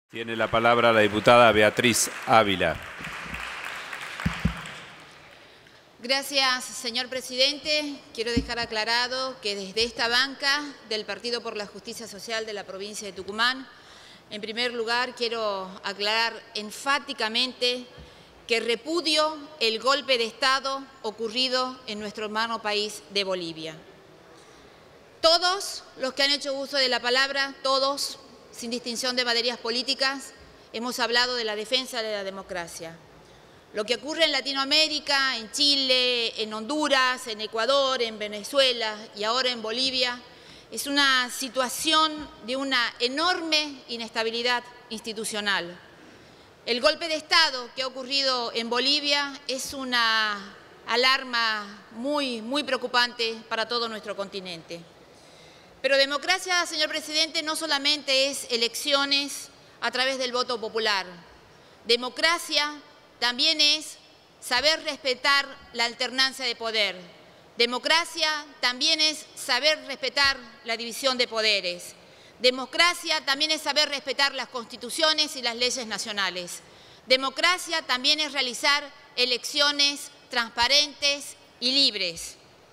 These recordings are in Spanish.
Tiene la palabra la diputada Beatriz Ávila. Gracias, señor presidente. Quiero dejar aclarado que desde esta banca del Partido por la Justicia Social de la provincia de Tucumán, en primer lugar quiero aclarar enfáticamente que repudio el golpe de Estado ocurrido en nuestro hermano país de Bolivia. Todos los que han hecho uso de la palabra, todos, sin distinción de maneras políticas, hemos hablado de la defensa de la democracia. Lo que ocurre en Latinoamérica, en Chile, en Honduras, en Ecuador, en Venezuela y ahora en Bolivia, es una situación de una enorme inestabilidad institucional. El golpe de Estado que ha ocurrido en Bolivia es una alarma muy preocupante para todo nuestro continente. Pero democracia, señor presidente, no solamente es elecciones a través del voto popular. Democracia también es saber respetar la alternancia de poder. Democracia también es saber respetar la división de poderes. Democracia también es saber respetar las constituciones y las leyes nacionales. Democracia también es realizar elecciones transparentes y libres.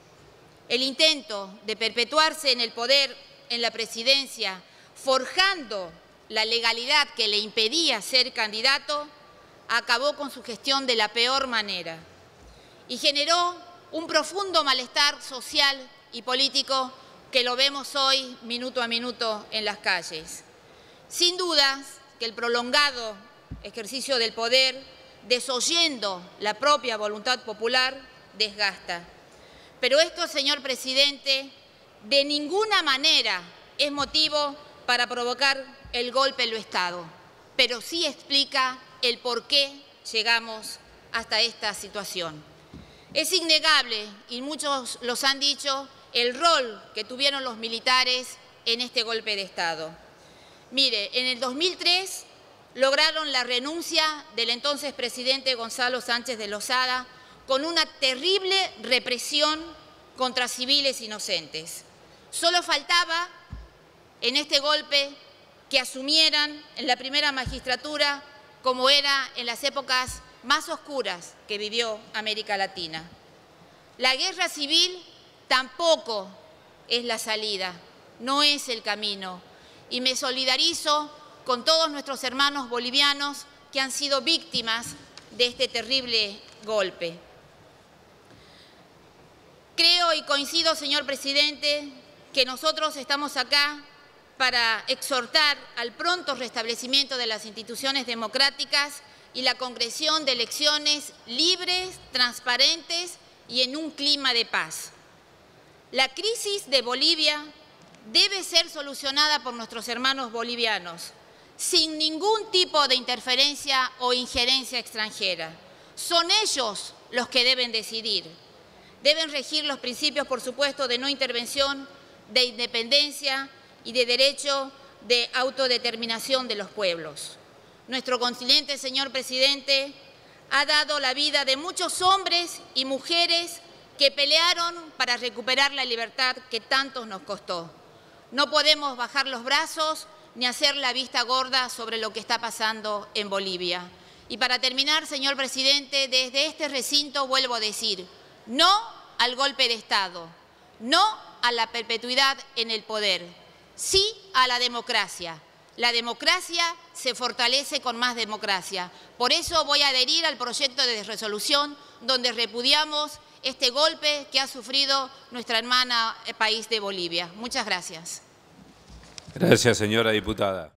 El intento de perpetuarse en el poder, en la presidencia, forjando la legalidad que le impedía ser candidato, acabó con su gestión de la peor manera y generó un profundo malestar social y político que lo vemos hoy minuto a minuto en las calles. Sin dudas que el prolongado ejercicio del poder, desoyendo la propia voluntad popular, desgasta. Pero esto, señor presidente, de ninguna manera es motivo para provocar el golpe en lo Estado, pero sí explica el por qué llegamos hasta esta situación. Es innegable, y muchos los han dicho, el rol que tuvieron los militares en este golpe de Estado. Mire, en el 2003 lograron la renuncia del entonces presidente Gonzalo Sánchez de Lozada con una terrible represión contra civiles inocentes. Solo faltaba en este golpe que asumieran en la primera magistratura como era en las épocas más oscuras que vivió América Latina. La guerra civil tampoco es la salida, no es el camino. Y me solidarizo con todos nuestros hermanos bolivianos que han sido víctimas de este terrible golpe. Creo y coincido, señor presidente, que nosotros estamos acá para exhortar al pronto restablecimiento de las instituciones democráticas y la concreción de elecciones libres, transparentes y en un clima de paz. La crisis de Bolivia debe ser solucionada por nuestros hermanos bolivianos, sin ningún tipo de interferencia o injerencia extranjera. Son ellos los que deben decidir. Deben regir los principios, por supuesto, de no intervención, de independencia y de derecho de autodeterminación de los pueblos. Nuestro continente, señor presidente, ha dado la vida de muchos hombres y mujeres que pelearon para recuperar la libertad que tanto nos costó. No podemos bajar los brazos ni hacer la vista gorda sobre lo que está pasando en Bolivia. Y para terminar, señor presidente, desde este recinto vuelvo a decir, no al golpe de Estado, no a la perpetuidad en el poder, sí a la democracia. La democracia se fortalece con más democracia. Por eso voy a adherir al proyecto de resolución donde repudiamos este golpe que ha sufrido nuestra hermana país de Bolivia. Muchas gracias. Gracias, señora diputada.